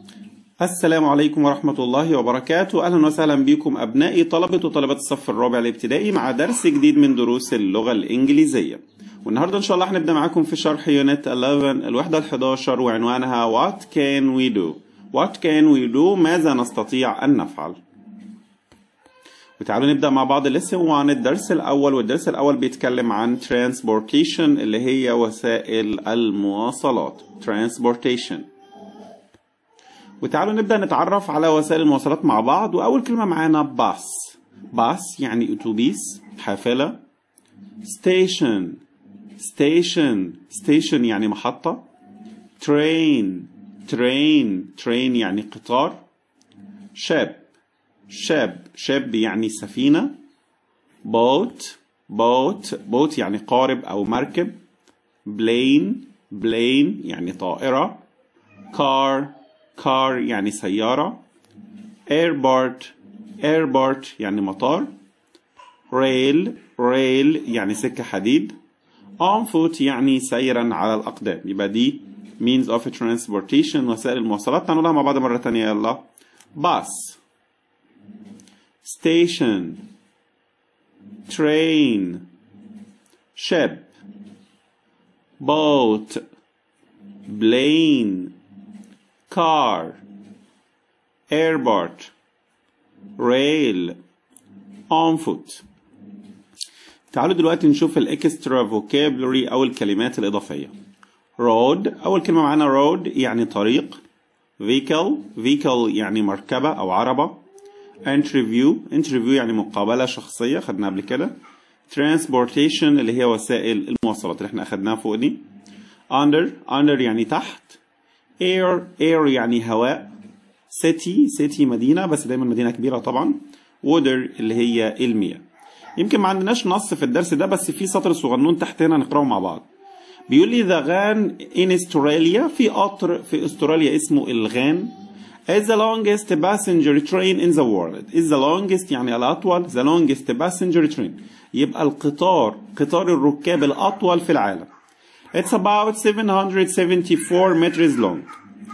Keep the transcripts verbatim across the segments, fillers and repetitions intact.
السلام عليكم ورحمة الله وبركاته. أهلا وسهلا بكم أبنائي طلبة وطالبات الصف الرابع الابتدائي مع درس جديد من دروس اللغة الإنجليزية. والنهاردة إن شاء الله هنبدأ معاكم في شرح يونت إحداشر الوحدة الحداشر وعنوانها What can we do؟ What can we do؟ ماذا نستطيع أن نفعل؟ وتعالوا نبدأ مع بعض lesson واحد الدرس الأول. والدرس الأول بيتكلم عن transportation اللي هي وسائل المواصلات. transportation. وتعالوا نبدأ نتعرف على وسائل المواصلات مع بعض. وأول كلمة معانا باص. باص يعني أتوبيس، حافلة. station. station. station يعني محطة. train. train. train يعني قطار. ship. ship. ship يعني سفينة. boat. boat. boat يعني قارب أو مركب. plane. plane يعني طائرة. car. car يعني سيارة. airport. airport يعني مطار. rail. rail يعني سكة حديد. on foot يعني سيرا على الأقدام. يبقى دي means of transportation وسائل المواصلات. هنقولها مع بعض مرة تانية يلا. bus. station. train. ship. boat. plane. car. airport. rail. on foot. تعالوا دلوقتي نشوف الاكسترا فوكابلري او الكلمات الاضافيه. road. اول كلمه معانا road يعني طريق. vehicle. vehicle يعني مركبه او عربه. interview. interview يعني مقابله شخصيه خدناها قبل كده. transportation اللي هي وسائل المواصلات اللي احنا اخدناها فوق دي. under. under يعني تحت. air. air يعني هواء. city. city مدينة بس دايما مدينة كبيرة طبعا. water اللي هي المياه. يمكن ما عندناش نص في الدرس ده بس في سطر صغنون تحت هنا نقراه مع بعض. بيقول لي the غان in Australia في قطر في استراليا اسمه الغان is the longest passenger train in the world. is the longest يعني الأطول. the longest passenger train يبقى القطار قطار الركاب الأطول في العالم. It's about seven hundred seventy-four meters long.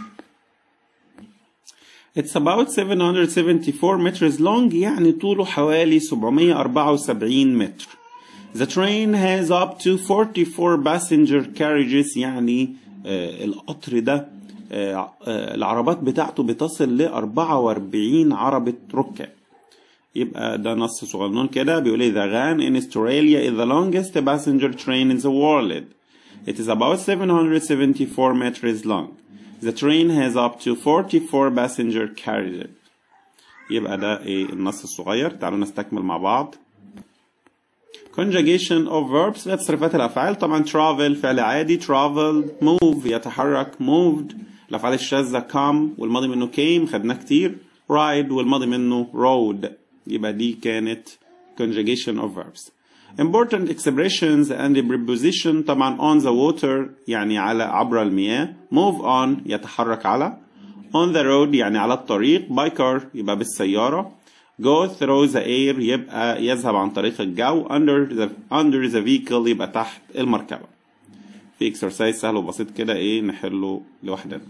It's about seven hundred seventy-four meters long يعني طوله حوالي سبعمية وأربعة وسبعين متر. The train has up to forty-four passenger carriages يعني آه القطر ده آه آه العربات بتاعته بتصل ل أربعة وأربعين عربة ركاب. يبقى ده نص صغنون كده بيقول لي the Ghan in Australia is the longest passenger train in the world. It is about seven hundred seventy-four meters long. The train has up to forty-four passenger carriages. يبقى ده ايه النص الصغير. تعالوا نستكمل مع بعض. Conjugation of verbs تصريفات الأفعال. طبعا travel فعل عادي. travel. move يتحرك. moved. الأفعال الشاذة come والماضي منه came خدناه كتير. ride والماضي منه rode. يبقى دي كانت conjugation of verbs. Important expressions and preposition. طبعا on the water يعني على عبر المياه. move on يتحرك على. on the road يعني على الطريق. by car يبقى بالسيارة. go through the air يبقى يذهب عن طريق الجو. under the under the vehicle يبقى تحت المركبة. في exercise سهل وبسيط كده ايه نحله لوحدنا.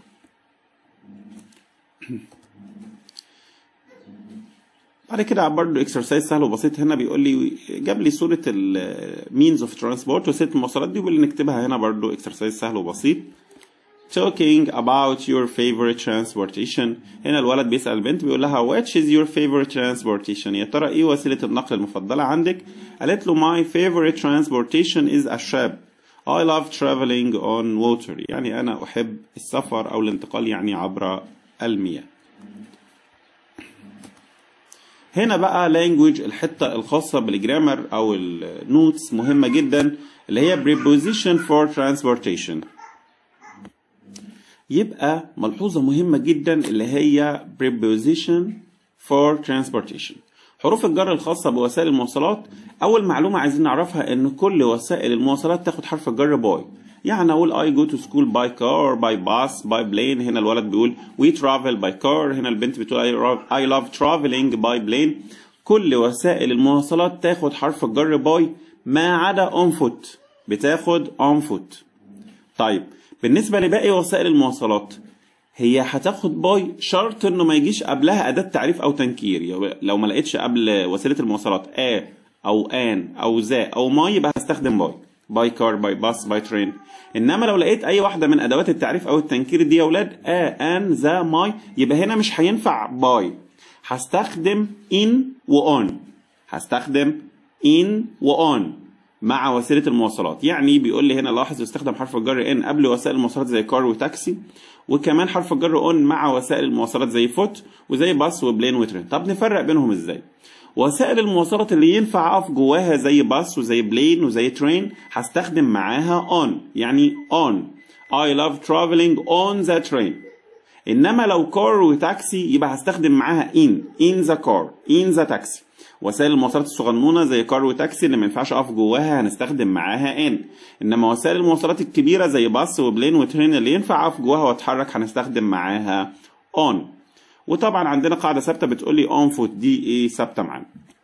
بعد كده برضه اكسرسايز سهل وبسيط. هنا بيقول لي جاب لي صوره المينز اوف ترانسبورت وسيله المواصلات دي واللي نكتبها هنا برضه اكسرسايز سهل وبسيط. talking about your favorite transportation. هنا الولد بيسأل البنت بيقول لها which is your favorite transportation. يا ترى ايه وسيله النقل المفضله عندك؟ قالت له my favorite transportation is a ship. I love traveling on water. يعني انا احب السفر او الانتقال يعني عبر المياه. هنا بقى language الحتة الخاصة بالجرامر أو النوتس مهمة جدا اللي هي preposition for transportation. يبقى ملحوظة مهمة جدا اللي هي preposition for transportation. حروف الجر الخاصة بوسائل المواصلات. أول معلومة عايزين نعرفها إن كل وسائل المواصلات تاخد حرف الجر باي. يعني أقول I go to school by car by bus by plane. هنا الولد بيقول we travel by car. هنا البنت بتقول I love traveling by plane. كل وسائل المواصلات تاخد حرف الجر باي ما عدا on foot بتاخد on foot. طيب بالنسبة لباقي وسائل المواصلات هي هتاخد باي شرط انه ما يجيش قبلها اداة تعريف او تنكير. لو ما لقيتش قبل وسيلة المواصلات ا او ان او ذا او ماي يبقى هستخدم باي. باي كار، باي باص، باي ترين. انما لو لقيت اي واحدة من ادوات التعريف او التنكير دي يا اولاد ا ان ذا ماي يبقى هنا مش هينفع باي. هستخدم ان واون. هستخدم ان واون مع وسيله المواصلات. يعني بيقول لي هنا لاحظ يستخدم حرف الجر ان قبل وسائل المواصلات زي كار وتاكسي، وكمان حرف الجر اون مع وسائل المواصلات زي فوت وزي باص وبلين وترين. طب نفرق بينهم ازاي؟ وسائل المواصلات اللي ينفع اقف جواها زي باص وزي بلين وزي ترين هستخدم معاها اون، يعني اون. I love traveling on the train. انما لو كار وتاكسي يبقى هستخدم معاها in in the car in the taxi. وسائل المواصلات الصغنونه زي كار وتاكسي اللي ما ينفعش اقف جواها هنستخدم معاها ان. انما وسائل المواصلات الكبيره زي باص وبلين وترين اللي ينفع اقف جواها واتحرك هنستخدم معاها on. وطبعا عندنا قاعده ثابته بتقول لي on foot، دي ايه ثابته معانا.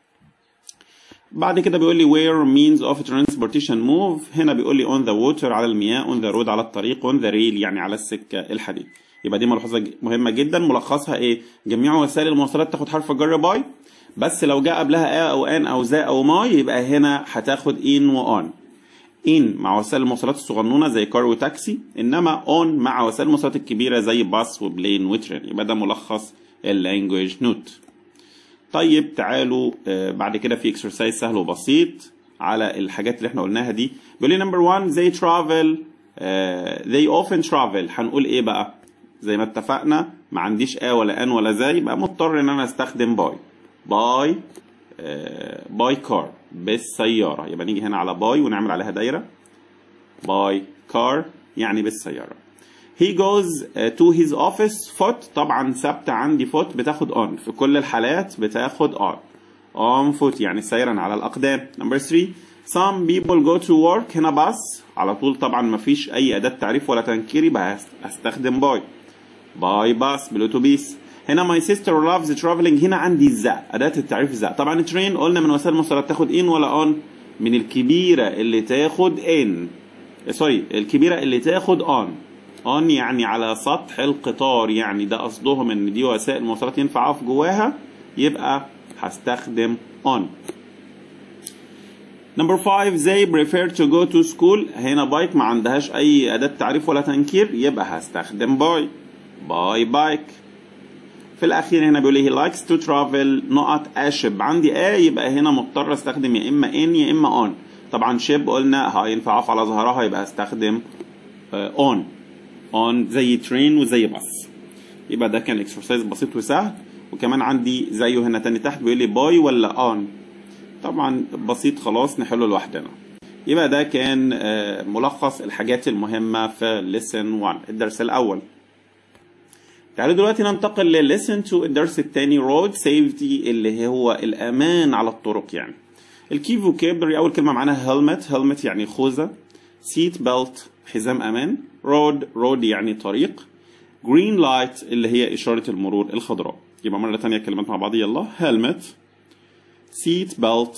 بعد كده بيقول لي where means of transportation move. هنا بيقول لي on the water على المياه، on the road على الطريق، on the rail يعني على السكه الحديد. يبقى دي ملحوظه مهمه جدا. ملخصها ايه؟ جميع وسائل المواصلات تاخد حرف الجر باي، بس لو جاء قبلها ا او ان او ذا او ماي يبقى هنا هتاخد ان واون. ان مع وسائل المواصلات الصغنونه زي كار وتاكسي، انما اون مع وسائل المواصلات الكبيره زي باص وبلين وترين. يبقى ده ملخص اللانجويج نوت. طيب تعالوا آه بعد كده في اكسرسايز سهل وبسيط على الحاجات اللي احنا قلناها دي. بيقول لي نمبر واحد they travel آه they often travel. هنقول ايه بقى؟ زي ما اتفقنا ما عنديش ا ولا ان ولا ذا، يبقى مضطر ان انا استخدم باي. باي آه باي كار بالسياره. يبقى نيجي هنا على باي ونعمل عليها دايره. باي كار يعني بالسياره. he goes to his office foot. طبعا ثابته عندي foot بتاخد on، في كل الحالات بتاخد on. on foot يعني سيرا على الاقدام. نمبر ثلاثة some people go to work. هنا باص على طول، طبعا ما فيش اي اداه تعريف ولا تنكير يبقى هستخدم باي. باي باص بالاتوبيس. هنا my sister loves traveling. هنا عندي ذا اداه التعريف ذا. طبعا ترين قلنا من وسائل المواصلات تاخد ان ولا اون؟ من الكبيره اللي تاخد ان، سوري الكبيره اللي تاخد اون. اون يعني على سطح القطار، يعني ده قصدهم ان دي وسائل المواصلات ينفع اقف جواها، يبقى هستخدم اون. نمبر خمسة they prefer to go to school. هنا بايك ما عندهاش اي اداه تعريف ولا تنكير يبقى هستخدم باي. باي بايك. في الاخير هنا بيقول لي he likes to travel نقط اشب. عندي ا يبقى هنا مضطر استخدم يا اما ان يا اما اون. طبعا شيب قلنا هينفع اقف على ظهرها يبقى هستخدم اون. اون زي ترين وزي باص. يبقى ده كان اكسرسايز بسيط وسهل. وكمان عندي زيه هنا تاني تحت بيقول لي باي ولا اون. طبعا بسيط خلاص نحله لوحدنا. يبقى ده كان ملخص الحاجات المهمه في lesson واحد الدرس الاول. تعالوا دلوقتي ننتقل ل listen to الدرس الثاني road safety اللي هو الأمان على الطرق. يعني الكي vocabulary أول كلمة معانا helmet. helmet يعني خوذة. seat belt حزام أمان. road road يعني طريق. green light اللي هي إشارة المرور الخضراء. يبقى مرة تانية كلمات مع بعض يلا. helmet seat belt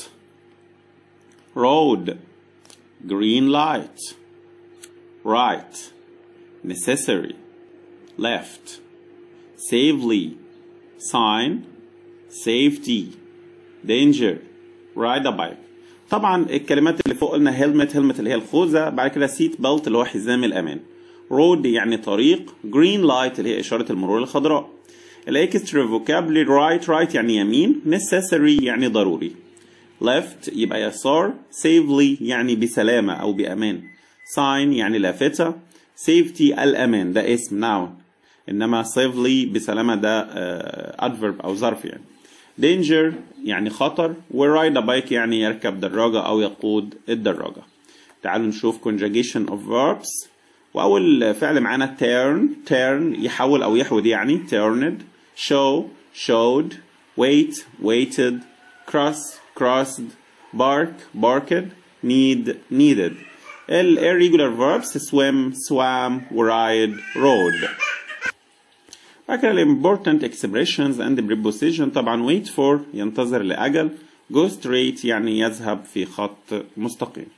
road green light right necessary left safely sign safety danger ride a bike. طبعا الكلمات اللي فوق قلنا helmet helmet اللي هي الخوذة، بعد كده seat belt اللي هو حزام الأمان. road يعني طريق. green light اللي هي إشارة المرور الخضراء. الاكسترا vocabulary right right يعني يمين. necessary يعني ضروري. left يبقى يسار. safely يعني بسلامة أو بأمان. sign يعني لافتة. safety الأمان ده اسم noun. إنما safely بسلامة ده uh, adverb أو ظرف يعني. danger يعني خطر. و ride a bike يعني يركب دراجة أو يقود الدراجة. تعالوا نشوف conjugation of verbs. وأول فعل معانا turn. turn يحول أو يحود يعني turned. show showed. wait waited. cross crossed. bark barked. need needed. ال irregular verbs swim swam ride rode. بعد كده ال important expressions and preposition. طبعا wait for ينتظر لأجل. go straight يعني يذهب في خط مستقيم.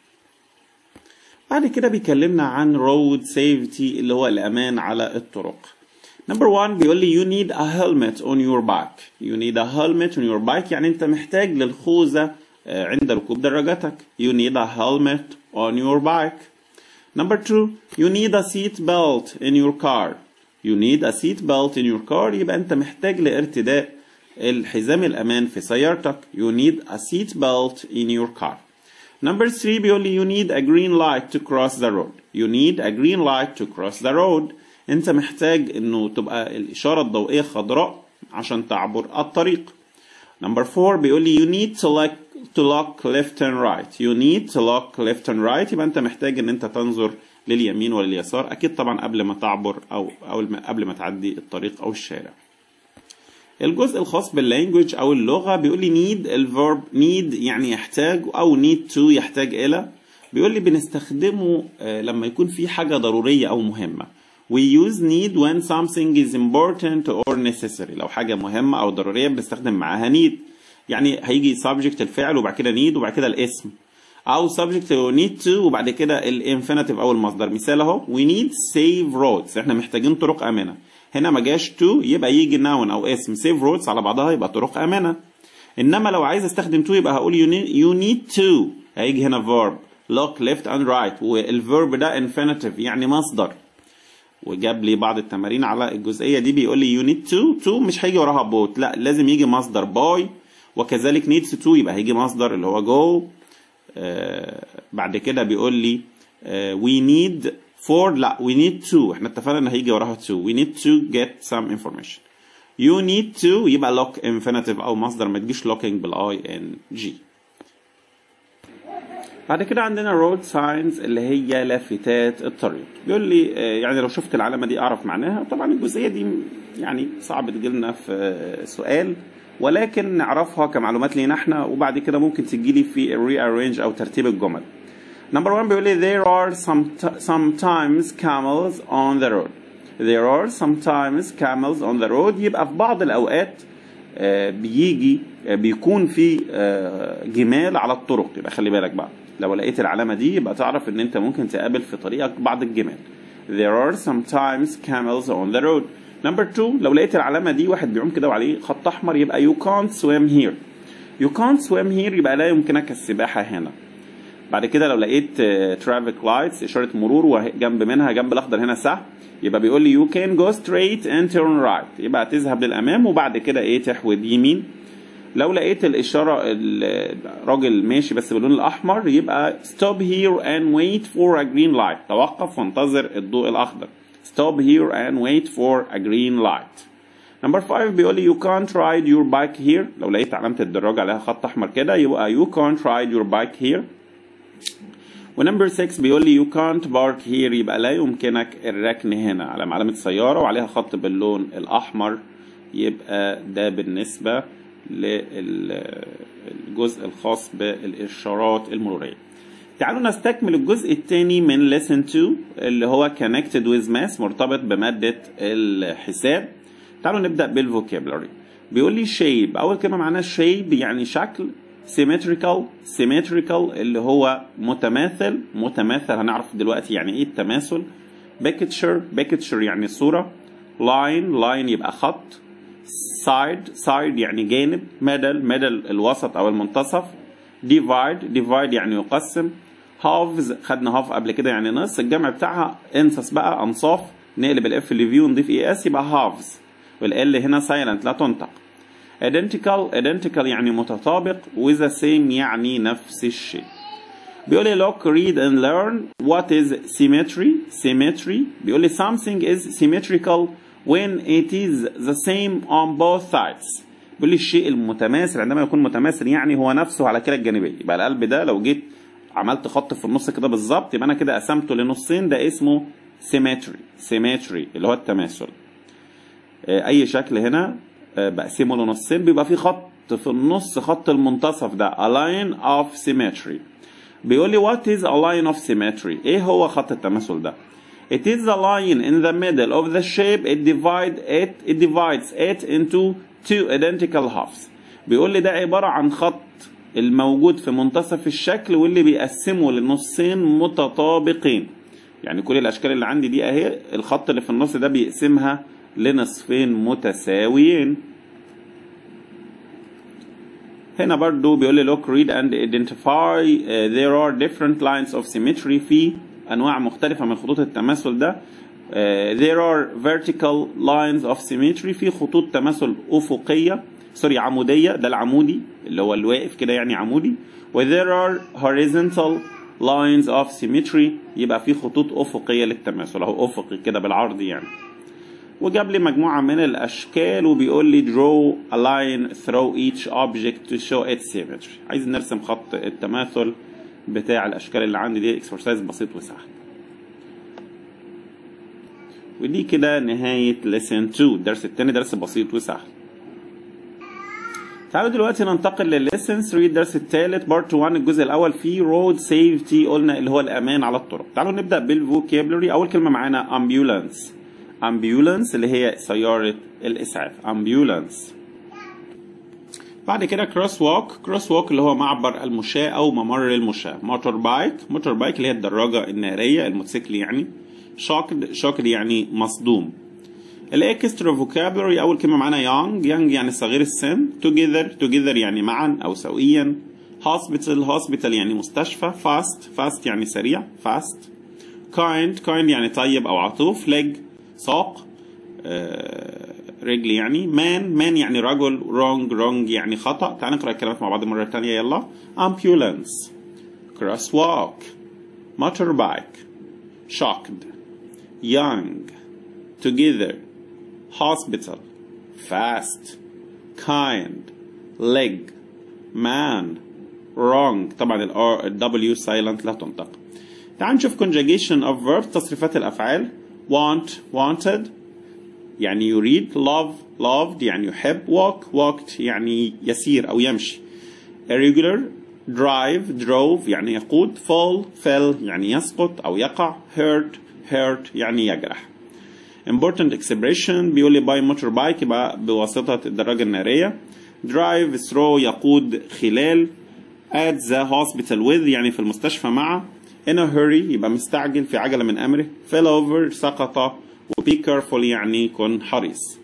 بعد كده بيكلمنا عن road safety اللي هو الأمان على الطرق. Number one بيقول لي you need a helmet on your bike. You need a helmet on your bike يعني أنت محتاج للخوذة عند ركوب دراجتك. You need a helmet on your bike. Number two you need a seat belt in your car. You need a seat belt in your car يبقى أنت محتاج لارتداء الحزام الأمان في سيارتك. You need a seat belt in your car. Number three بيقول لي you need a green light to cross the road. You need a green light to cross the road. أنت محتاج إنه تبقى الإشارة الضوئية خضراء عشان تعبر الطريق. Number four بيقول لي you need to look to look left and right. You need to look left and right يبقى أنت محتاج إن أنت تنظر لليمين ولليسار أكيد طبعا قبل ما تعبر أو أو قبل ما تعدي الطريق أو الشارع. الجزء الخاص باللانجوج أو اللغة بيقول لي need الفيرب need يعني يحتاج أو need to يحتاج إلى. بيقول لي بنستخدمه لما يكون في حاجة ضرورية أو مهمة. We use need when something is important or necessary. لو حاجة مهمة أو ضرورية بنستخدم معاها need. يعني هيجي subject الفعل وبعد كده need وبعد كده الاسم. أو subject need to وبعد كده الانفينيتيف أو المصدر. مثال أهو we need safe roads. إحنا محتاجين طرق آمنة. هنا ما جاش to يبقى يجي noun أو اسم. safe roads على بعضها يبقى طرق آمنة. إنما لو عايز أستخدم to يبقى هقول you need, you need to. هيجي هنا verb look left and right والverb ده infinitive يعني مصدر. وجاب لي بعض التمارين على الجزئية دي بيقول لي you need to to مش هيجي وراها boat لا لازم يجي مصدر boy وكذلك needs to يبقى هيجي مصدر اللي هو go. آه بعد كده بيقول لي آه we need for لا we need to احنا اتفقنا ان هيجي وراها to we need to get some information. you need to يبقى look infinitive او مصدر ما تجيش looking بالاي ان جي. بعد كده عندنا road signs اللي هي لافتات الطريق. بيقول لي يعني لو شفت العلامة دي أعرف معناها. طبعا الجزئية دي يعني صعب تجيلنا في سؤال ولكن نعرفها كمعلومات لينا احنا وبعد كده ممكن تجيلي في rearrange أو ترتيب الجمل. Number one بيقول لي there are some sometimes camels on the road. There are sometimes camels on the road يبقى في بعض الأوقات بيجي بيكون في جمال على الطرق. يبقى خلي بالك بقى لو لقيت العلامة دي يبقى تعرف ان انت ممكن تقابل في طريقك بعض الجمال. There are sometimes camels on the road. Number two لو لقيت العلامة دي واحد بيعوم كده وعليه خط أحمر يبقى you can't swim here. You can't swim here يبقى لا يمكنك السباحة هنا. بعد كده لو لقيت traffic lights إشارة مرور وجنب منها جنب الأخضر هنا سهم يبقى بيقول لي you can go straight and turn right. يبقى تذهب للأمام وبعد كده إيه تحود يمين. لو لقيت الإشارة الراجل ماشي بس باللون الأحمر يبقى stop here and wait for a green light. توقف وانتظر الضوء الأخضر. Stop here and wait for a green light. Number five بيقول لي you can't ride your bike here. لو لقيت علامة الدراجة عليها خط أحمر كده يبقى you can't ride your bike here. ونمبر ستة بيقول لي you can't park here يبقى لا يمكنك الركن هنا. على علامة سيارة وعليها خط باللون الأحمر يبقى ده بالنسبة للجزء الخاص بالإشارات المرورية. تعالوا نستكمل الجزء الثاني من lesson two اللي هو connected with math مرتبط بمادة الحساب. تعالوا نبدأ بالفوكابلري. بيقول لي shape أول كلمة معناها shape يعني شكل. symmetrical symmetrical اللي هو متماثل متماثل هنعرف دلوقتي يعني ايه التماثل. picture picture يعني صورة. line line يبقى خط. side side يعني جانب. middle middle الوسط أو المنتصف. divide divide يعني يقسم. halves خدنا half قبل كده يعني نص. الجمع بتاعها انسس بقى أنصاف. نقلب الاف اللي فيه ونضيف اي اس يبقى halves والال هنا silent لا تنطق. identical identical يعني متطابق with the same يعني نفس الشيء. بيقول لي look read and learn what is symmetry symmetry بيقول لي something is symmetrical when it is the same on both sides. بيقول لي الشيء المتماثل عندما يكون متماثل يعني هو نفسه على كلا الجانبين. يبقى القلب ده لو جيت عملت خط في النص كده بالظبط يبقى انا كده قسمته لنصين ده اسمه symmetry symmetry اللي هو التماثل. اي شكل هنا بقسمه لنصين بيبقى في خط في النص خط المنتصف ده a line of symmetry. بيقول لي what is a line of symmetry ايه هو خط التماثل ده؟ it is the line in the middle of the shape it divide it it divides it into two identical halves. بيقول لي ده عبارة عن خط الموجود في منتصف الشكل واللي بيقسمه لنصين متطابقين. يعني كل الاشكال اللي عندي دي اهي الخط اللي في النص ده بيقسمها لنصفين متساويين. هنا برضو بيقول لي look read and identify uh, there are different lines of symmetry. في أنواع مختلفة من خطوط التماثل ده. uh, there are vertical lines of symmetry. في خطوط تماثل أفقية سوري عمودية، ده العمودي اللي هو الواقف كده يعني عمودي. و there are horizontal lines of symmetry. يبقى في خطوط أفقية للتماثل أهو أفقي كده بالعرض يعني. وجاب لي مجموعة من الأشكال وبيقول لي draw a line through each object to show its symmetry. عايز نرسم خط التماثل بتاع الأشكال اللي عندي دي. اكسرسايز بسيط وسهل. ودي كده نهاية lesson اتنين. الدرس التاني درس بسيط وسهل. تعالوا دلوقتي ننتقل للليسن ثلاثة الدرس الثالث بارت واحد الجزء الأول فيه road safety. قلنا اللي هو الأمان على الطرق. تعالوا نبدأ بالفوكابلري. أول كلمة معانا ambulance. ambulance اللي هي سيارة الإسعاف ambulance. بعد كده cross walk. cross walk اللي هو معبر المشاة أو ممر المشاة. motor bike. motor bike اللي هي الدراجة النارية الموتوسيكل يعني. shocked. shocked يعني مصدوم. الاكسترا فوكابلري أول كلمة معانا young. young يعني صغير السن. together. together يعني معا أو سويا. hospital. hospital يعني مستشفى. fast. fast يعني سريع fast. kind. kind يعني طيب أو عطوف. leg ساق آه رجل يعني. man. man يعني رجل. wrong. wrong يعني خطأ. تعال نقرأ الكلمات مع بعض مرة تانية يلا. ambulance crosswalk motorbike shocked young together hospital fast kind leg man wrong. طبعا ال W silent لا تنطق. تعال نشوف conjugation of verbs تصريفات الأفعال. want wanted يعني يريد. love loved يعني يحب. walk walked يعني يسير أو يمشي. irregular drive drove يعني يقود. fall fell يعني يسقط أو يقع. hurt hurt يعني يجرح. important expression بيقول لي by motorbike يبقى بواسطة الدراجة النارية. drive through يقود خلال. at the hospital with يعني في المستشفى مع. in a hurry يبقى مستعجل في عجلة من أمره. fell over سقط. و be careful يعني كن حريص.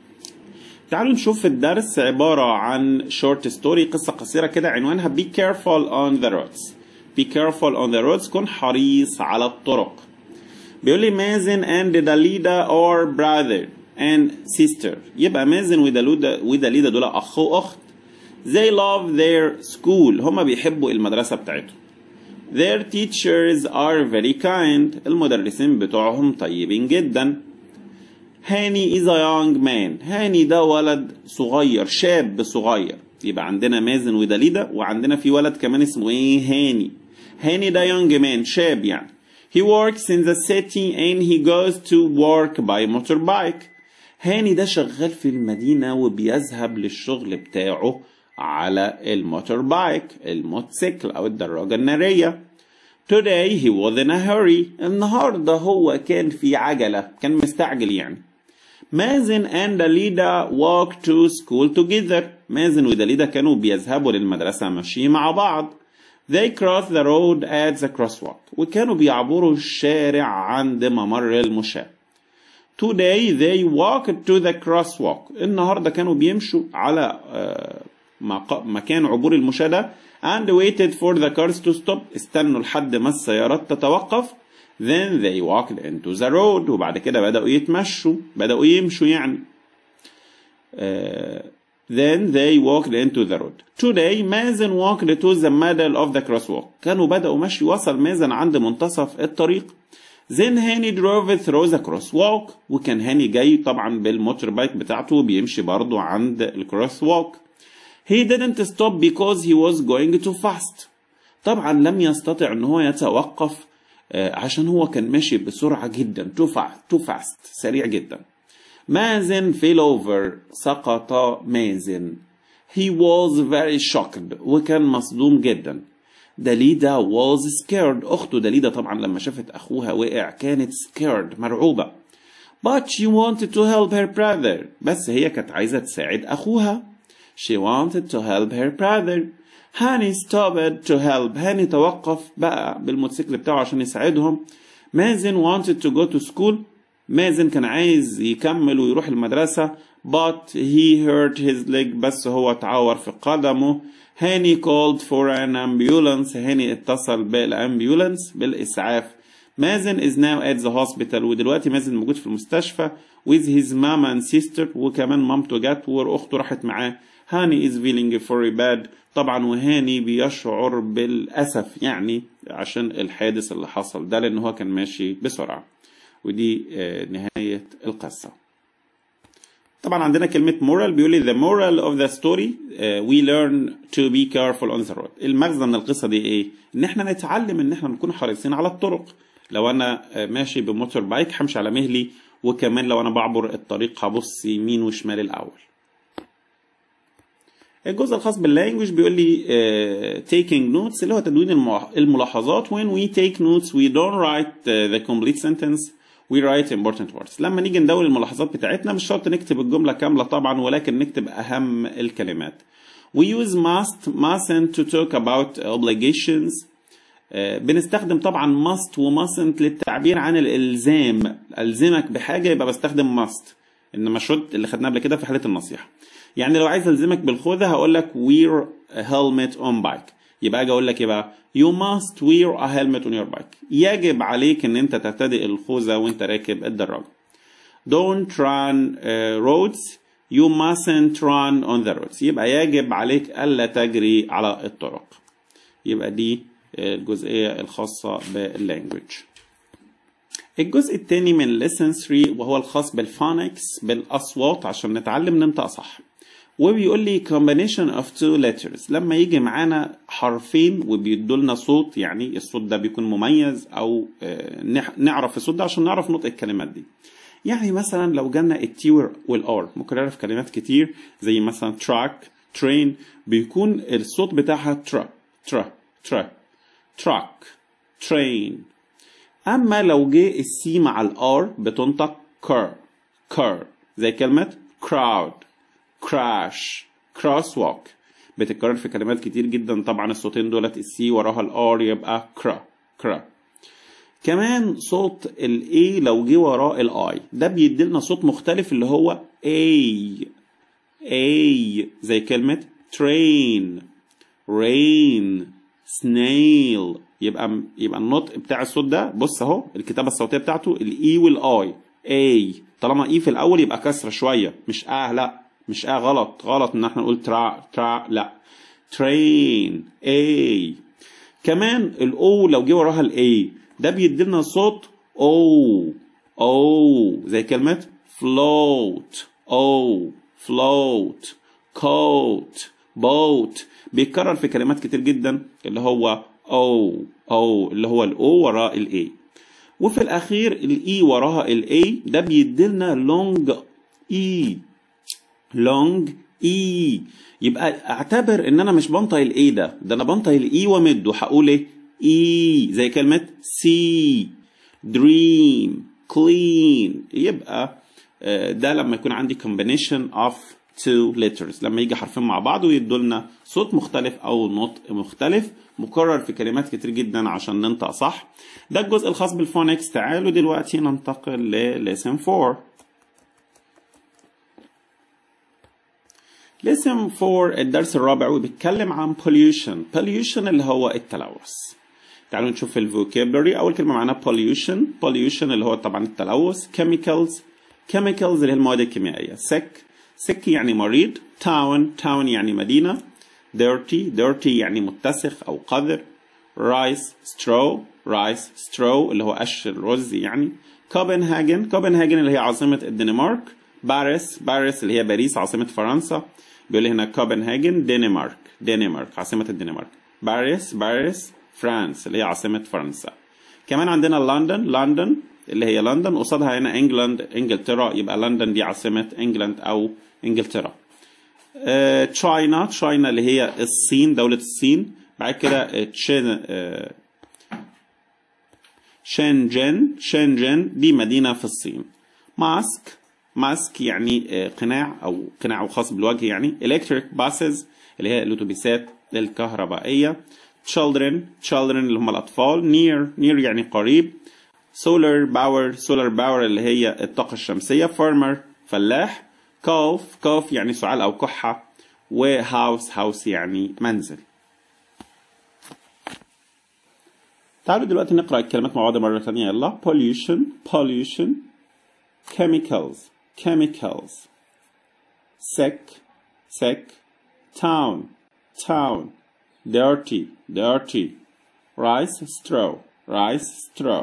تعالوا نشوف الدرس عبارة عن short story قصة قصيرة كده عنوانها be careful on the roads. be careful on the roads كن حريص على الطرق. بيقول لي مازن and داليدا are brother and sister. يبقى مازن وداليدا وداليدا دول أخ وأخت. they love their school. هما بيحبوا المدرسة بتاعتهم. their teachers are very kind. المدرسين بتوعهم طيبين جدا. هاني is a young man. هاني ده ولد صغير شاب صغير. يبقى عندنا مازن وداليدا وعندنا في ولد كمان اسمه ايه هاني. هاني ده young man شاب يعني. he works in the city and he goes to work by motorbike. هاني ده شغال في المدينة وبيذهب للشغل بتاعه على الموتوربايك الموتوسيكل أو الدراجة النارية. Today he was in a hurry. النهاردة هو كان في عجلة كان مستعجل يعني. مازن and داليدا walk to school together. مازن وداليدا كانوا بيذهبوا للمدرسة ماشيين مع بعض. They crossed the road at the crosswalk. وكانوا بيعبروا الشارع عند ممر المشاة. Today they walked to the crosswalk. النهاردة كانوا بيمشوا على مكان عبور المشاة ده. And waited for the cars to stop. استنوا لحد ما السيارات تتوقف. Then they walked into the road. وبعد كده بدأوا يتمشوا بدأوا يمشوا يعني. uh, Then they walked into the road. Today مازن walked to the middle of the crosswalk. كانوا بدأوا مشي وصل مازن عند منتصف الطريق. Then هاني drove through the crosswalk. وكان هاني جاي طبعا بالموتور بايك بتاعته بيمشي برضو عند الكروس ووك. He didn't stop because he was going too fast. طبعا لم يستطع ان هو يتوقف عشان هو كان ماشي بسرعة جدا. too fast, too fast. سريع جدا. مازن fell over. سقط مازن. He was very shocked. وكان مصدوم جدا. داليدا was scared. أخته داليدا طبعا لما شافت أخوها وقع كانت scared مرعوبة. But she wanted to help her brother. بس هي كانت عايزة تساعد أخوها. She wanted to help her brother. هاني stopped to help. هاني توقف بقى بالموتوسيكل بتاعه عشان يساعدهم. مازن wanted to go to school. مازن كان عايز يكمل ويروح المدرسة but he hurt his leg بس هو اتعور في قدمه. هاني called for an ambulance هاني اتصل بالامبيولانس بالإسعاف. مازن is now at the hospital ودلوقتي مازن موجود في المستشفى with his mom and sister وكمان مامته جت وأخته راحت معاه. هاني is feeling very bad طبعا وهاني بيشعر بالأسف يعني عشان الحادث اللي حصل ده لأن هو كان ماشي بسرعة. ودي نهاية القصة. طبعا عندنا كلمة moral بيقول لي the moral of the story uh, we learn to be careful on the road. المغزى من القصة دي ايه؟ ان احنا نتعلم ان احنا نكون حريصين على الطرق. لو انا ماشي بموتور بايك همشي على مهلي وكمان لو انا بعبر الطريق هبص يمين وشمال الاول. الجزء الخاص باللانجوج بيقول لي uh, taking notes اللي هو تدوين الملاحظات. when we take notes we don't write uh, the complete sentence we write important words. لما نيجي ندون الملاحظات بتاعتنا مش شرط نكتب الجملة كاملة طبعا ولكن نكتب أهم الكلمات. we use must mustn't to talk about obligations. uh, بنستخدم طبعا must و mustn't للتعبير عن الإلزام. ألزمك بحاجة يبقى بستخدم must إنما should اللي خدناه قبل كده في حالة النصيحة. يعني لو عايز ألزمك بالخوذة هقول لك wear a helmet on bike يبقى أجي أقول لك يبقى you must wear a helmet on your bike. يجب عليك إن أنت ترتدي الخوذة وأنت راكب الدراجة. don't run uh, roads you mustn't run on the roads يبقى يجب عليك ألا تجري على الطرق. يبقى دي الجزئية الخاصة باللانجوج. الجزء الثاني من lesson ثلاثة وهو الخاص بالفونكس بالأصوات عشان نتعلم ننطق صح. وبيقول لي combination of two letters لما يجي معانا حرفين وبيدوا لنا صوت يعني الصوت ده بيكون مميز او نعرف الصوت ده عشان نعرف نطق الكلمات دي. يعني مثلا لو جالنا التي والار ممكن نعرف كلمات كتير زي مثلا truck train بيكون الصوت بتاعها ترا ترا ترا truck train. اما لو جه السي مع الار بتنطق car car زي كلمة crowd crash crosswalk بتتكرر في كلمات كتير جدا. طبعا الصوتين دولت السي وراها الار يبقى كرا كرا. كمان صوت الاي لو جه وراه الاي ده بيديلنا صوت مختلف اللي هو اي اي زي كلمة train rain snail. يبقى يبقى النطق بتاع الصوت ده بص اهو الكتابة الصوتية بتاعته الاي والاي اي طالما اي في الاول يبقى كسرة شوية مش اه لا مش اه غلط غلط ان احنا نقول ترا ترا لا train a. كمان الاو لو جه وراها الاي ده بيديلنا صوت او او زي كلمة float او float coat boat بيتكرر في كلمات كتير جدا اللي هو او او اللي هو الاو وراء الاي. وفي الاخير الاي وراها الاي ده بيديلنا long e long e. يبقى اعتبر ان انا مش بنطق الاي ده ده انا بنطق الاي ومده هقول ايه اي زي كلمة see dream clean. يبقى ده لما يكون عندي combination of two letters لما يجي حرفين مع بعض ويدولنا صوت مختلف او نطق مختلف مكرر في كلمات كتير جدا عشان ننطق صح. ده الجزء الخاص بالفونكس. تعالوا دلوقتي ننتقل ل lesson أربعة. lesson أربعة الدرس الرابع وبيتكلم عن pollution. pollution اللي هو التلوث. تعالوا نشوف الفوكابلري. اول كلمه معانا pollution pollution اللي هو طبعا التلوث. chemicals chemicals اللي هي المواد الكيميائيه. sick sick يعني مريض. town town يعني مدينه. dirty dirty يعني متسخ او قذر. rice straw rice straw اللي هو قش الرز يعني. copenhagen copenhagen اللي هي عاصمه الدنمارك. باريس باريس اللي هي باريس عاصمه فرنسا. بيقول لي هنا كوبنهاجن دنمارك دنمارك عاصمه الدنمارك. باريس باريس فرانس اللي هي عاصمه فرنسا. كمان عندنا لندن لندن اللي هي لندن قصادها هنا انجلاند انجلترا يبقى لندن دي عاصمه انجلاند او انجلترا. تشاينا uh, تشاينا اللي هي الصين دولة الصين. بعد كده تشين uh, شنجن شنجن دي مدينة في الصين. ماسك ماسك يعني uh, قناع أو قناع خاص بالوجه يعني. electric buses اللي هي الأتوبيسات الكهربائية. children children اللي هم الأطفال. near near يعني قريب. solar power solar power اللي هي الطاقة الشمسية. farmer فلاح. cough cough يعني سعال أو كحة. و house house يعني منزل. تعالوا دلوقتي نقرأ الكلمات مع بعض مرة ثانية يلا. pollution pollution chemicals chemicals sick sick town town dirty dirty rice straw rice straw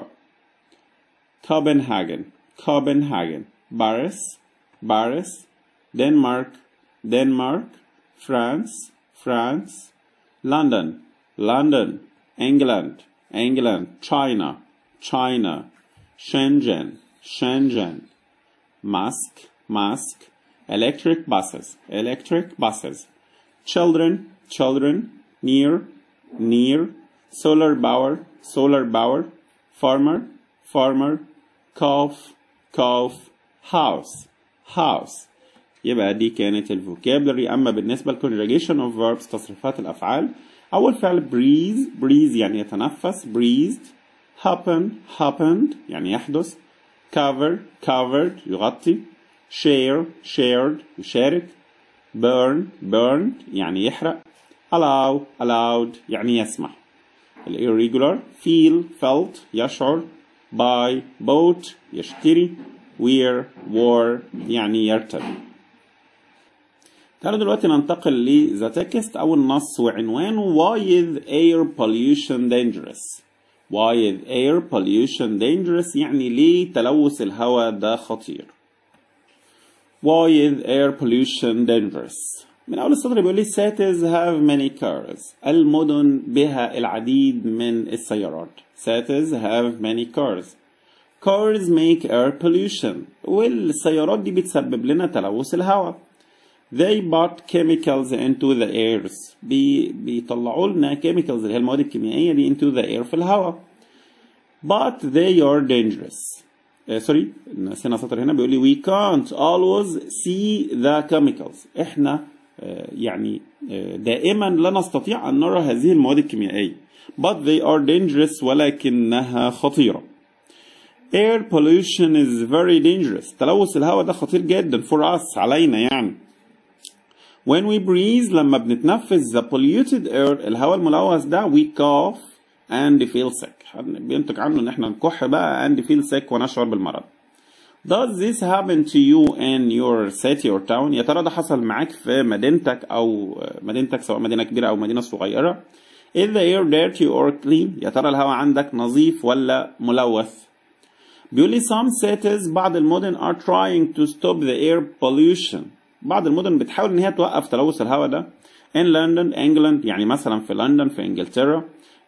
Copenhagen Copenhagen Paris Paris Denmark Denmark France France London London England England China China Shenzhen Shenzhen mask mask electric buses electric buses children children near near solar power solar power farmer farmer cough cough house house. يبقى دي كانت الفوكابلري. أما بالنسبة للconjugation of verbs تصريفات الأفعال، أول فعل breathe breathe يعني يتنفس breathed happen happened يعني يحدث cover covered يغطي share shared يشارك burn burned يعني يحرق allow allowed يعني يسمح. irregular feel felt يشعر buy bought يشتري wear wore يعني يرتدي. تعالوا دلوقتي ننتقل لذا تكست أو النص وعنوانه Why is air pollution dangerous؟ Why is air pollution dangerous يعني ليه تلوث الهواء ده خطير؟ Why is air pollution dangerous؟ من أول السطر بيقول لي cities have many cars. المدن بها العديد من السيارات. cities have many cars. cars make air pollution. والسيارات دي بتسبب لنا تلوث الهواء. They put chemicals into the airs. بي بيطلعوا لنا chemicals اللي هي المواد الكيميائية دي into the air في الهواء. But they are dangerous. uh, sorry نسينا سطر هنا بيقول لي we can't always see the chemicals. احنا uh, يعني uh, دائما لا نستطيع أن نرى هذه المواد الكيميائية. But they are dangerous ولكنها خطيرة. Air pollution is very dangerous. تلوث الهواء ده خطير جدا for us علينا يعني. When we breathe لما بنتنفس the polluted air الهواء الملوث ده we cough and feel sick. بينتج عنه ان احنا نكح بقى and feel sick ونشعر بالمرض. Does this happen to you in your city or town؟ يا ترى ده حصل معاك في مدينتك او مدينتك سواء مدينة كبيرة او مدينة صغيرة؟ Is the air dirty or clean؟ يا ترى الهواء عندك نظيف ولا ملوث؟ بيقول لي some cities بعض المدن are trying to stop the air pollution. بعض المدن بتحاول ان هي توقف تلوث الهواء ده. in London England يعني مثلا في لندن في انجلترا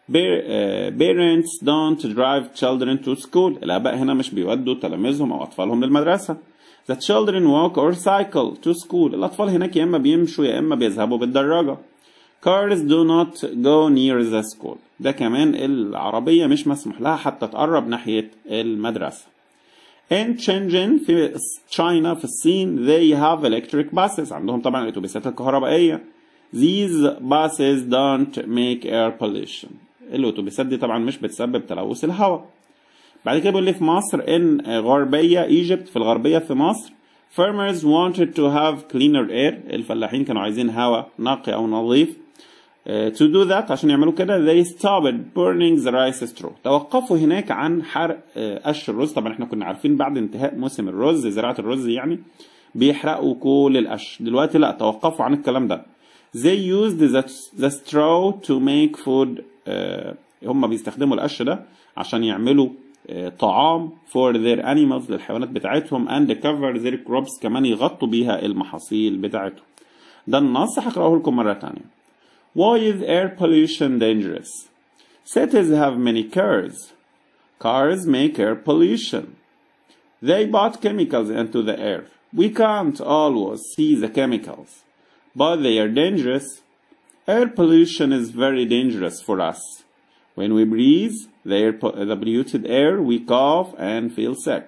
parents don't drive children to school. الآباء هنا مش بيودوا تلاميذهم أو أطفالهم للمدرسة. the children walk or cycle to school. الأطفال هناك يا إما بيمشوا يا إما بيذهبوا بالدراجة. cars do not go near the school. ده كمان العربية مش مسموح لها حتى تقرب ناحية المدرسة. in Shenzhen في تشاينا في الصين they have electric buses. عندهم طبعا الأتوبيسات الكهربائية. these buses don't make air pollution. الأتوبيسات دي طبعا مش بتسبب تلوث الهواء. بعد كده بيقول لي في مصر in غربية Egypt في الغربية في مصر farmers wanted to have cleaner air. الفلاحين كانوا عايزين هواء نقي أو نظيف. Uh, to do that عشان يعملوا كده they stopped burning the rice straw. توقفوا هناك عن حرق uh, قش الرز. طبعا احنا كنا عارفين بعد انتهاء موسم الرز زراعة الرز يعني بيحرقوا كل القش. دلوقتي لا توقفوا عن الكلام ده. they used the, the straw to make food. uh, هم بيستخدموا القش ده عشان يعملوا uh, طعام for their animals للحيوانات بتاعتهم and cover their crops كمان يغطوا بيها المحاصيل بتاعتهم. ده النص هقراه لكم مرة تانية. Why is air pollution dangerous? Cities have many cars. Cars make air pollution. They put chemicals into the air. We can't always see the chemicals, but they are dangerous. Air pollution is very dangerous for us. When we breathe the, air, the polluted air, we cough and feel sick.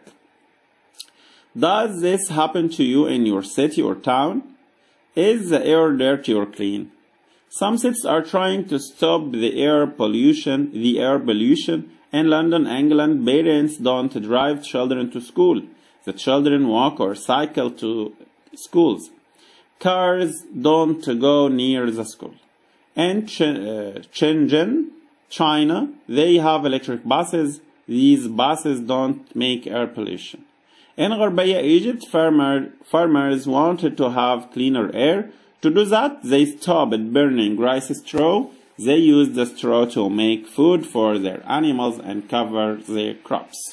Does this happen to you in your city or town? Is the air dirty or clean? Some cities are trying to stop the air pollution, the air pollution, In London, England, parents don't drive children to school. The children walk or cycle to schools. Cars don't go near the school. In Shenzhen, China, they have electric buses. These buses don't make air pollution. In Gharbiya, Egypt, farmer, farmers wanted to have cleaner air. To do that, they stopped burning rice straw. They used the straw to make food for their animals and cover their crops.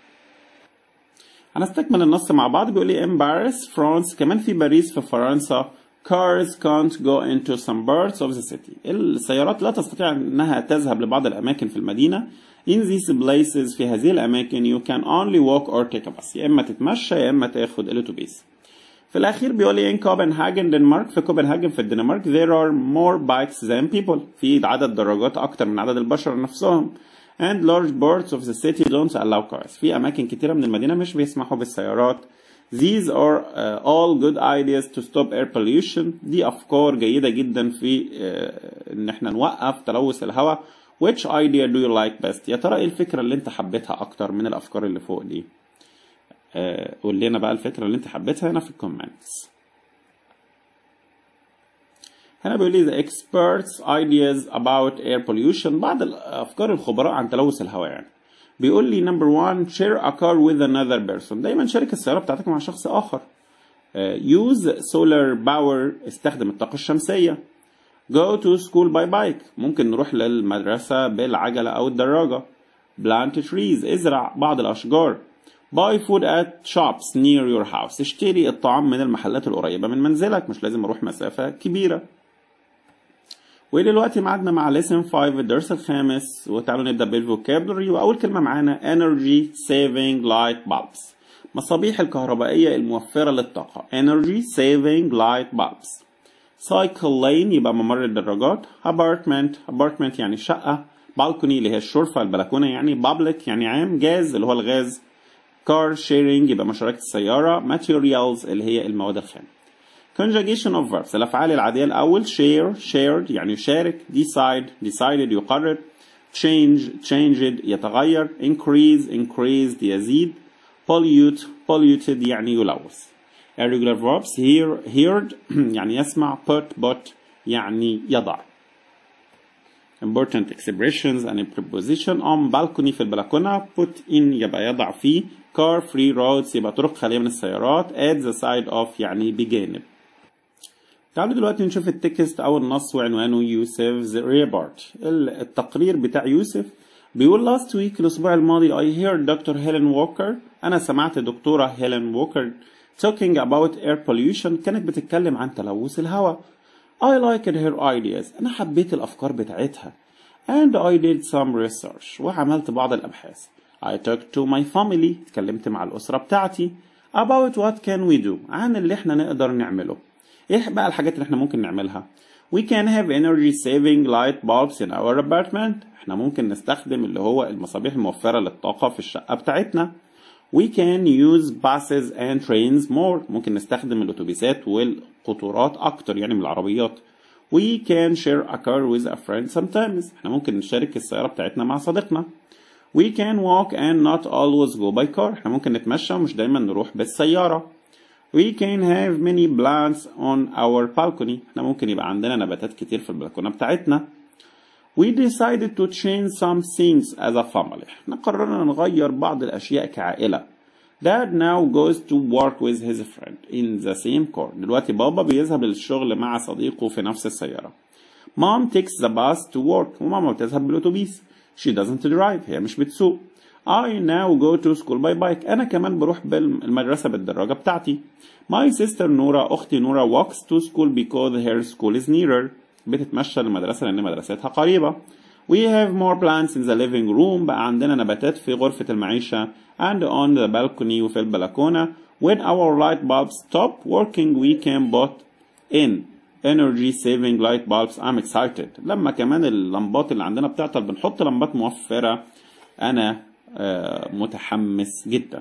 هنستكمل النص مع بعض. بيقول لي in Paris, France. كمان في باريس في فرنسا cars can't go into some parts of the city. السيارات لا تستطيع أنها تذهب لبعض الأماكن في المدينة. In these places في هذه الأماكن you can only walk or take a bus. يا إما تتمشى يا إما تاخد الأتوبيس. في الأخير بيقول لي in Copenhagen, Denmark. في كوبنهاجن في الدنمارك there are more bikes than people. في عدد دراجات أكتر من عدد البشر نفسهم. And large parts of the city don't allow cars. في أماكن كتيرة من المدينة مش بيسمحوا بالسيارات. These are uh, all good ideas to stop air pollution. دي أفكار جيدة جدا في uh, إن إحنا نوقف تلوث الهواء. Which idea do you like best؟ يا ترى إيه الفكرة اللي أنت حبيتها أكتر من الأفكار اللي فوق دي؟ uh, قول لنا بقى الفكرة اللي أنت حبيتها هنا في الكومنتس. هنا بيقول لي the experts ideas about air pollution. بعض الأفكار الخبراء عن تلوث الهواء يعني. بيقول لي number one share a car with another person. دايما شارك السيارة بتاعتك مع شخص آخر. uh, use solar power. استخدم الطاقة الشمسية. go to school by bike. ممكن نروح للمدرسة بالعجلة أو الدراجة. plant trees. ازرع بعض الأشجار. buy food at shops near your house. اشتري الطعام من المحلات القريبة من منزلك، مش لازم أروح مسافة كبيرة. ودلوقتي معادنا مع lesson خمسة الدرس الخامس، وتعالوا نبدأ بالفوكابلري. وأول كلمة معانا energy saving light bulbs. مصابيح الكهربائية الموفرة للطاقة. energy saving light bulbs. cycle lane يبقى ممر الدراجات. apartment apartment يعني شقة. balcony اللي هي الشرفة البلكونة يعني. public يعني عام. gas اللي هو الغاز. car sharing يبقى مشاركة السيارة. materials اللي هي المواد الخام. conjugation of verbs. الأفعال العادية الأول share shared يعني يشارك. decide decided يقرر. change changed يتغير. increase increased يزيد. pollute polluted يعني يلوث. irregular verbs hear heard يعني يسمع. put put يعني يضع. important expressions and preposition on balcony في البلكونة. put in يبقى يضع فيه. car free roads يبقى طرق خالية من السيارات. at the side of يعني بجانب. تعالوا دلوقتي نشوف التكست أو النص وعنوانه يوسف's report. التقرير بتاع يوسف بيقول last week الأسبوع الماضي I heard دكتور هيلين ووكر. أنا سمعت دكتورة هيلين ووكر talking about air pollution. كانت بتتكلم عن تلوث الهواء. I liked her ideas. أنا حبيت الأفكار بتاعتها. And I did some research. وعملت بعض الأبحاث. I talked to my family. اتكلمت مع الأسرة بتاعتي. About what can we do. عن اللي احنا نقدر نعمله. ايه بقى الحاجات اللي احنا ممكن نعملها؟ We can have energy saving light bulbs in our apartment. احنا ممكن نستخدم اللي هو المصابيح الموفرة للطاقة في الشقة بتاعتنا. We can use buses and trains more. ممكن نستخدم الأتوبيسات والقطارات أكتر يعني من العربيات. We can share a car with a friend sometimes. احنا ممكن نشارك السيارة بتاعتنا مع صديقنا. We can walk and not always go by car. احنا ممكن نتمشى ومش دايما نروح بالسيارة. We can have many plants on our balcony. احنا ممكن يبقى عندنا نباتات كتير في البلكونة بتاعتنا. We decided to change some things as a family. احنا قررنا نغير بعض الأشياء كعائلة. Dad now goes to work with his friend in the same car. دلوقتي بابا بيذهب للشغل مع صديقه في نفس السيارة. Mom takes the bus to work. وماما بتذهب بالأتوبيس. She doesn't drive. هي مش بتسوق. I now go to school by bike. أنا كمان بروح بالمدرسة بالدراجة بتاعتي. My sister نورا أختي نورا walks to school because her school is nearer. بتتمشى للمدرسة لأن مدرستها قريبة. We have more plants in the living room. بقى عندنا نباتات في غرفة المعيشة. And on the balcony وفي البلكونة. When our light bulbs stop working we can put in energy saving light bulbs. I'm excited. لما كمان اللمبات اللي عندنا بتعطل بنحط لمبات موفرة. أنا آه متحمس جدا.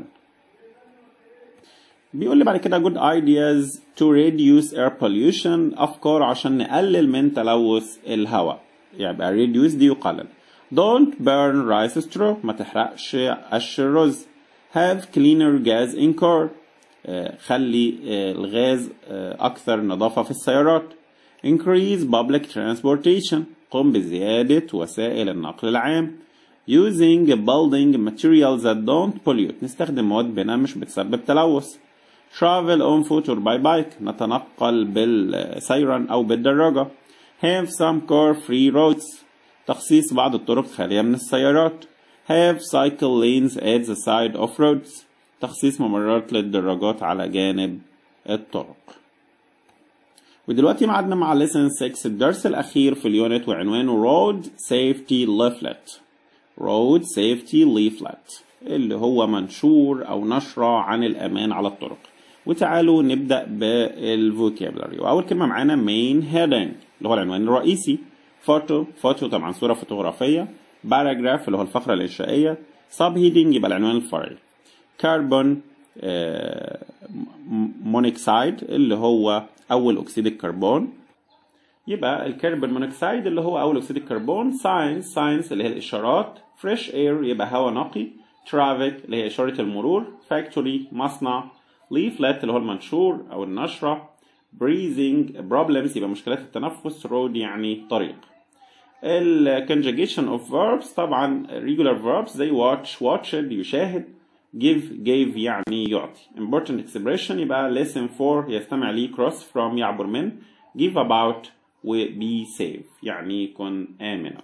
بيقول لي بعد كده good ideas to reduce air pollution. أفكار عشان نقلل من تلوث الهواء. يعني reduce دي يقلل. don't burn rice straw ما تحرقش قش الرز. have cleaner gas in car آه خلي آه الغاز آه أكثر نظافة في السيارات. increase public transportation قم بزيادة وسائل النقل العام. using building materials that don't pollute نستخدم مواد بناء مش بتسبب تلوث. travel on foot or by bike نتنقل بالسيران أو بالدراجة. have some car free roads تخصيص بعض الطرق خالية من السيارات. have cycle lanes at the side of roads تخصيص ممرات للدراجات على جانب الطرق. ودلوقتي معادنا مع lesson ستة الدرس الأخير في اليونت وعنوانه road safety leaflet. road safety leaflet اللي هو منشور أو نشرة عن الأمان على الطرق. وتعالوا نبدأ بالفوكابلري. وأول كلمة معانا main heading اللي هو العنوان الرئيسي. فوتو فوتو طبعا صورة فوتوغرافية. باراجراف اللي هو الفقرة الإنشائية. سب هيدنج يبقى العنوان الفرعي. كربون مونوكسيد اللي هو أول أكسيد الكربون. يبقى الكربون مونوكسيد اللي هو أول أكسيد الكربون. ساينس ساينس اللي هي الإشارات. فريش اير يبقى هواء نقي. ترافيك اللي هي إشارة المرور. فاكتوري مصنع. ليفلت اللي هو المنشور أو النشرة. breathing problems يبقى مشكلات التنفس. road يعني طريق. ال conjugation of verbs طبعا regular verbs زي watch watched يشاهد. give gave يعني يعطي. important expression يبقى listen for يستمع ليه. cross from يعبر من. give about و be safe يعني يكون آمنا.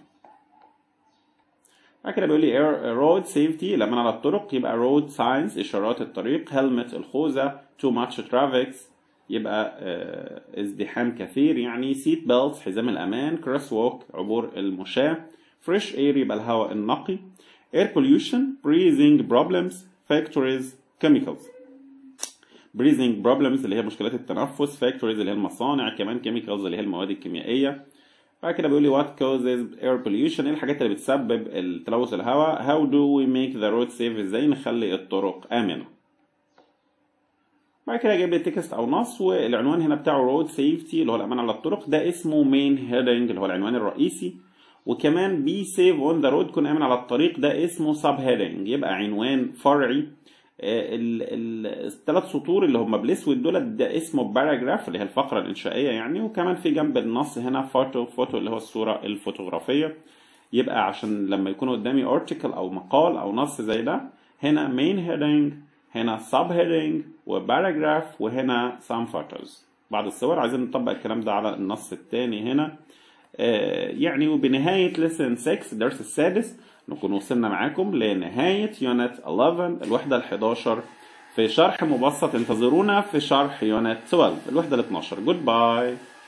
بعد كده بيقول لي road safety الأمان على الطرق يبقى road signs إشارات الطريق. helmet الخوذة. too much traffic يبقى ازدحام كثير يعني. seat belts حزام الأمان. cross walk عبور المشاة. fresh air يبقى الهواء النقي. air pollution breathing problems factories chemicals. breathing problems اللي هي مشكلات التنفس. factories اللي هي المصانع. كمان chemicals اللي هي المواد الكيميائية. بعد كده بيقول لي what causes air pollution ايه الحاجات اللي بتسبب التلوث الهواء. how do we make the road safe ازاي نخلي الطرق آمنة. بعد كده جايب لي تكست او نص والعنوان هنا بتاعه road safety اللي هو الأمان على الطرق. ده اسمه main heading اللي هو العنوان الرئيسي. وكمان be safe on the road كن آمن على الطريق ده اسمه sub heading يبقى عنوان فرعي. الثلاث سطور اللي هم بالاسود دول ده اسمه باراجراف اللي هي الفقرة الإنشائية يعني. وكمان في جنب النص هنا فوتو فوتو اللي هو الصورة الفوتوغرافية. يبقى عشان لما يكون قدامي article أو مقال أو نص زي ده هنا main heading هنا sub heading وباراجراف وهنا some photos بعض الصور. عايزين نطبق الكلام ده على النص الثاني هنا. آه يعني وبنهاية lesson ستة الدرس السادس نكون وصلنا معاكم لنهاية يونت إحدى عشر الوحدة الحداشر في شرح مبسط. انتظرونا في شرح يونت اثناشر الوحدة الاثناشر. جود باي.